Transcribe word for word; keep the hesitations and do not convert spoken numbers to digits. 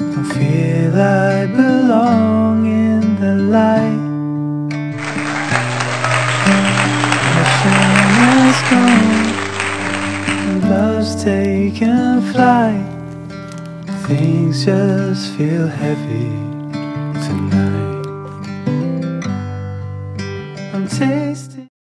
Don't feel I belong in the light. Passion is gone, and love's taken flight. Things just feel heavy tonight. I'm tasting